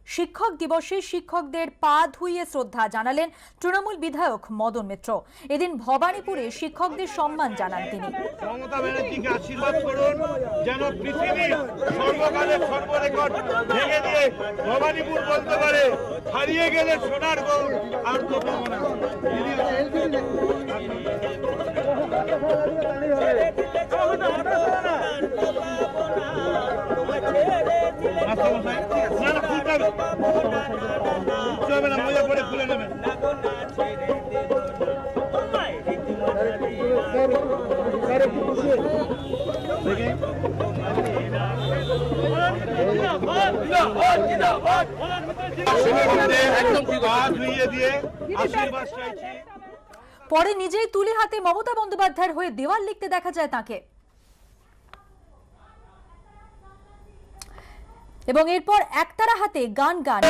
শিক্ষক দিবসে শিক্ষকদের পা ধুইয়ে শ্রদ্ধা জানালেন তৃণমূল বিধায়ক মদন মিত্র। এদিন ভবানীপুরে শিক্ষকদের সম্মান জানান তিনি। মমতা ব্যানার্জিকে আশীর্বাদ করুন যেন পৃথিবীর সর্বকালের সর্বরেকর্ড ভেঙে দিয়ে ভবানীপুর বলতে পারে হারিয়ে গেলে সোনার গৌর আর তো পাবো না। পরে নিজেই তুলি হাতে মমতা বন্দ্যোপাধ্যায়ের হয়ে দেওয়াল লিখতে দেখা যায় তাকে, এবং এরপর একতারা হাতে গান গান।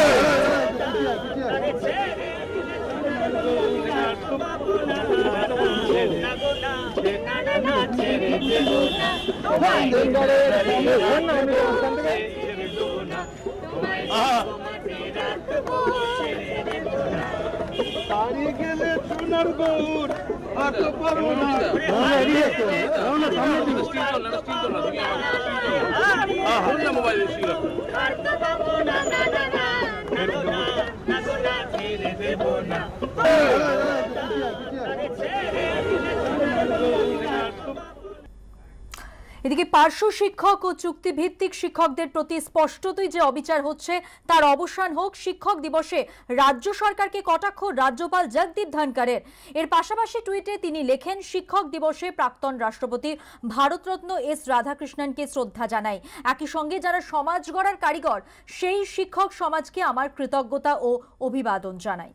এদিকে পার্শ্ব শিক্ষক ও চুক্তিভিত্তিক শিক্ষকদের প্রতি স্পষ্টতই যে অবিচার হচ্ছে তার অবসান হোক। শিক্ষক দিবসে রাজ্য সরকারকে কটাক্ষ রাজ্যপাল জগদীপ ধনকরের। এর পাশাপাশি টুইটে তিনি লেখেন, শিক্ষক দিবসে প্রাক্তন রাষ্ট্রপতি ভারতরত্ন এস রাধাকৃষ্ণনকে শ্রদ্ধা জানাই। একই সঙ্গে যারা সমাজ গড়ার কারিগর সেই শিক্ষক সমাজকে আমার কৃতজ্ঞতা ও অভিবাদন জানাই।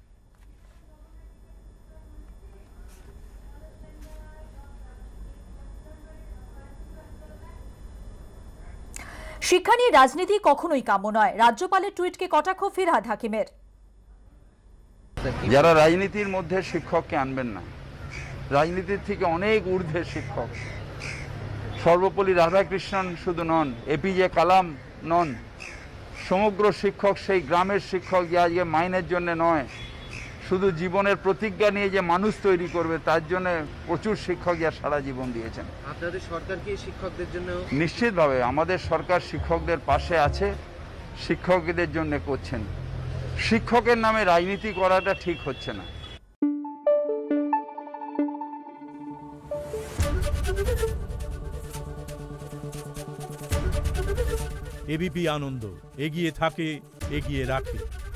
শিক্ষা নিয়ে রাজনীতি কখনোই কাম্য নয়, রাজ্যপালের টুইটকে কটাক্ষ ফিরহাদ হাকিমের। যারা রাজনীতির মধ্যে শিক্ষককে আনবেন না, রাজনীতির থেকে অনেক ঊর্ধ্বে শিক্ষক। সর্বপল্লী রাধাকৃষ্ণন শুধু নন, এপিজে কালাম নন, সমগ্র শিক্ষক সেই গ্রামের শিক্ষক যে আজকে মাইনের জন্য নয়, শুধু জীবনের প্রতিজ্ঞা নিয়ে যে মানুষ তৈরি করবে তার জন্য প্রচুর শিক্ষক যা সারা জীবন দিয়েছেন। আপনাদের সরকার কি শিক্ষকদের জন্য? নিশ্চিতভাবে আমাদের সরকার শিক্ষকদের পাশে আছে, শিক্ষকদের জন্য করছেন। শিক্ষকের নামে রাজনীতি করাটা ঠিক হচ্ছে না। এবিপি আনন্দ এগিয়ে থাকে, এগিয়ে রাখে।